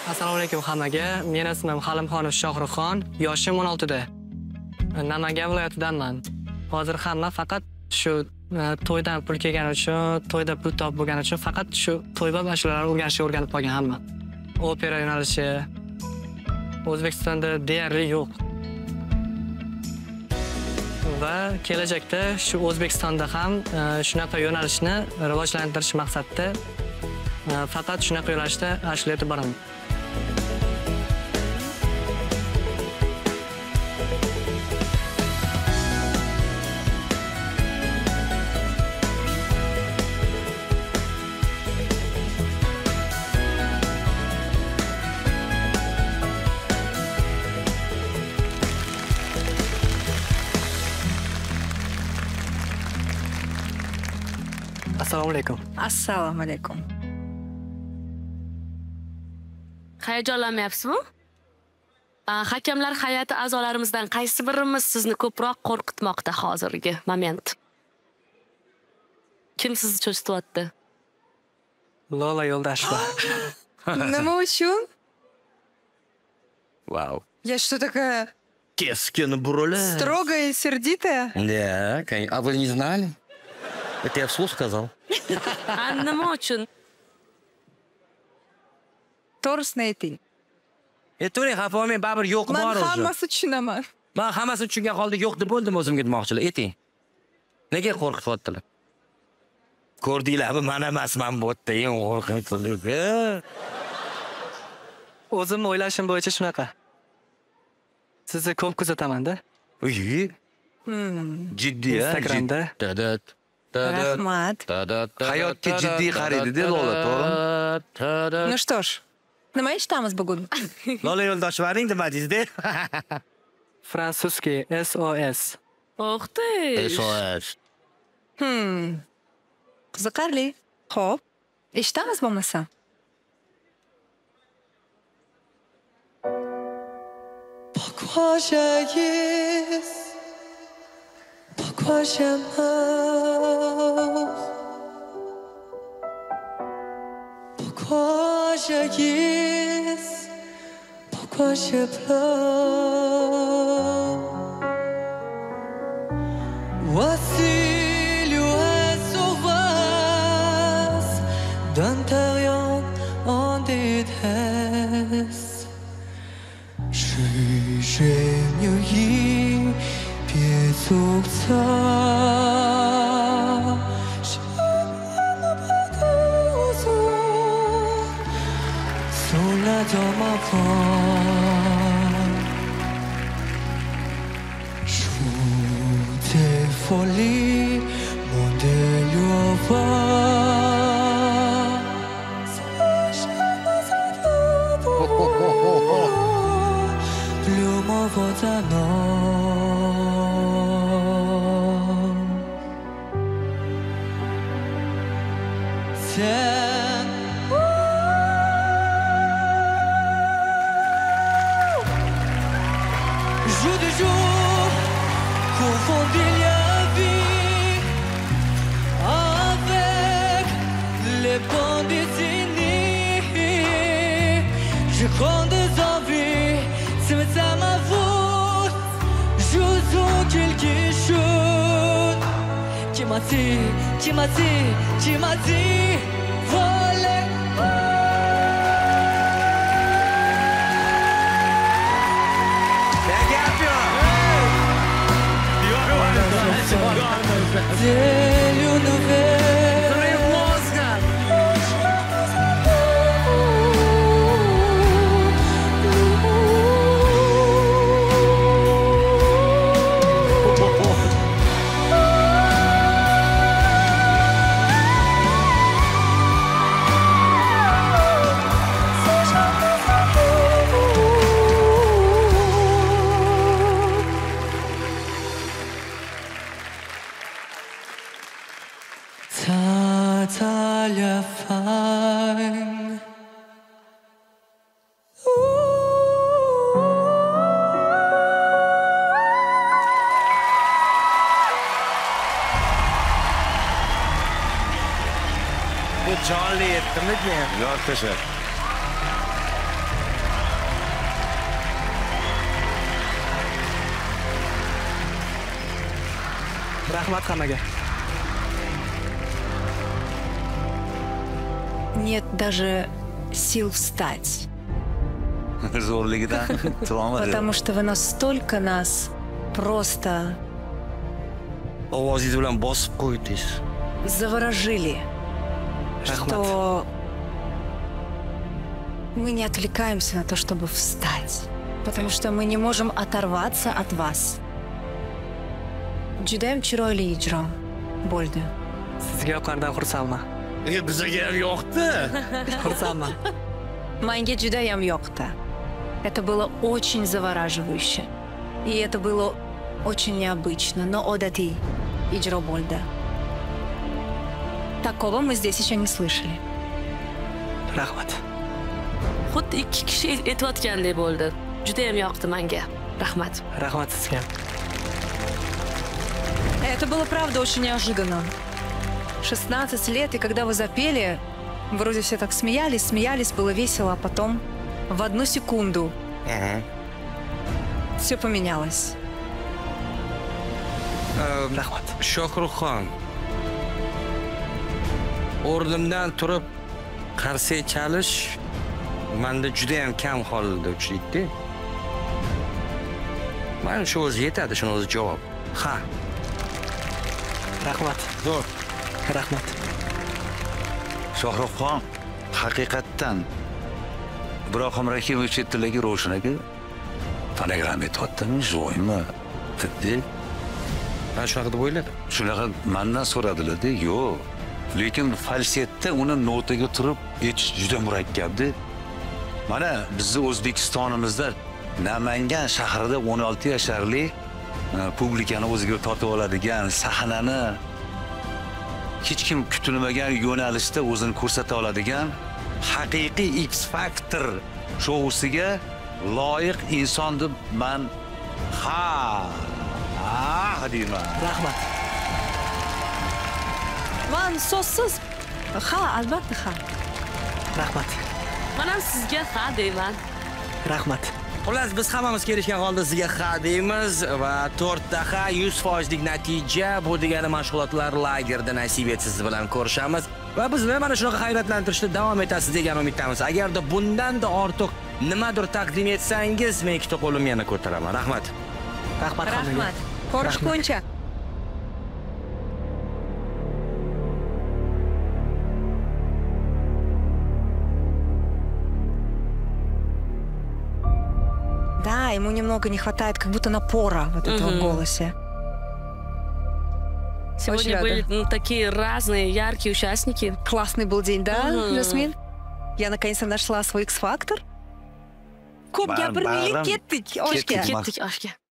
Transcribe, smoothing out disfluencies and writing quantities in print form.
Assalomu alaykum hammaga. Meni ismim Halimxonov Shohruxxon, yoshim 16 da. Namangan viloyatidanman. Hozir hamma faqat shu to'ydan pul kelgani uchun, to'yda pul topib bo'lgani uchun faqat shu to'ybob ashulalarni o'rganib qolgan hamma. Opera yo'nalishi O'zbekistonda deyarli yo'q. Va kelajakda shu O'zbekistonda ham shunaqa yo'nalishni rivojlantirish maqsadida faqat shunaqa yo'nalishda ashula aytib boraman. Assalomu alaykum. Assalomu alaykum. Hayajonlanmayapsizmi? Hakamlar hay'ati a'zolarimizdan qaysi birimiz sizni ko'proq qo'rqitmoqda hozirgi moment? Kim sizni cho'chityapti? Lola Yo'ldosheva. Nima uchun? Вау. Я что такая Кескин Бруле. строгая и сердитая? Да, а вы не знали? Это я вслух сказал. Nima uchun? To'g'risini ayting. To'ring, xafa olmang, baribir yo'q bor Men o'zi. hammasi tushunaman. Men hammasini tushungan holda yo'q deb bo'ldim o'zimga demoqchilar. Ayting. Nega qo'rqityaptilar? Ko'rdinglarmi, men emasman bu yerda eng qo'rqinchli. O'zimni o'ylashim bo'yicha shunaqa. Sizni ko'p kuzataman-da. Uy. Jiddiy, Instagramda. Rahmat. Hayotga jiddiy qaraydi-da Lola, to'g'rimi? Ну что ж, nima eshitamiz bugun? Lola Yo'ldoshevaning nimadingiz-da? Fransuzskiy SOS. O'xtish. SOS. Qiziqarli. Xo'p, eshitamiz bo'lmasa. Pourquoi jaillissent, pourquoi je meurs, pourquoi jaillissent, pourquoi je pleure. Voici l'ouest sauvage d'un terrien en détresse. Жизнью песок-то, sous la dôme joue des folies, mon Plumo votano. Jour de jour, confondez la vie avec les bonnes décennies. Je compte des envies, c'est ça ma faute. Je sens quelque chose qui m'a dit, volez. Degli Tatalia fine. Bu jonli aytdimmi men? Yo'q, tashlab. Rahmat hammaga. Нет даже сил встать. Zo'rligidan turolmadi. Потому что вы настолько нас просто Ovozingiz bilan bosib qo'ydingiz. заворожили, Rahmat. что мы не отвлекаемся на то, чтобы встать. Потому что мы не можем оторваться от вас. Judayam chiroyli ijro bo'ldi. Sizga yoqqanidan xursandman. Bizga ham yoqdi. Xursandman. Menga judayam yoqdi. Это было очень завораживающе. И это было очень необычно, но odatiy ijro bo'ldi. Такого мы здесь еще не слышали. Rahmat. Xuddi ikki kishi aytayotgandek bo'ldi. Juda ham yoqdi menga. Rahmat. Rahmat sizga. Это было, правда, очень неожиданно. 16 лет, и когда вы запели, вроде все так смеялись, было весело, а потом в одну секунду все поменялось. Rahmat. Shohruxxon. O'rnimdan turib qarsak chalish menda juda ham kam holda uchraydi. Mana shu o'zi yetadi, shuni o'zi javob. Ha. Rahmat. Zo'r. Rahmat. Shohruxxon haqiqatdan Ibrohim Rakimov chet tildagi Ravshan aka fonogramma aytyaptimi, jo'ymi? Tiddi. Mana shunaqa deb o'yladim. Shunaqa mendan so'radilar-da, yo'q. Lekin falsetda uni notaga turib aytish juda murakkabdi. Mana bizning O'zbekistonimizda Namangan shahrida 16 yasharli publikani o'ziga tortib oladigan sahnani hech kim kutilmagan yo'nalishda o'zini ko'rsata oladigan haqiqiy X Factor shousiga loyiq inson deb men deyman. Rahmat. Man so'zsiz. Ha, albatta ha. Rahmat. Men ham sizga ha deyman. Rahmat. Xullas, biz hammamiz kelishgan holda sizga ha deymiz va 4 ta ha 100% natija bu degani mashg'ulotlar lagerda nasib etsa siz bilan ko'rishamiz va bizni mana shunaqa hayratlantirishda davom etasiz degan umiddamiz. Agarda bundan-da ortiq nimadir taqdim etsangiz, men ikkita qo'limni yana ko'taraman. Rahmat. Rahmat hammaga. Rahmat. Ko'rishguncha. Да, ему немного не хватает как будто напора вот этого в голосе. Сегодня были такие разные, яркие участники. Классный был день, да, Жасмин? Я наконец-то нашла свой X-фактор. Ko'p gapirmaylik, ketdik oshga. Ketdik oshga.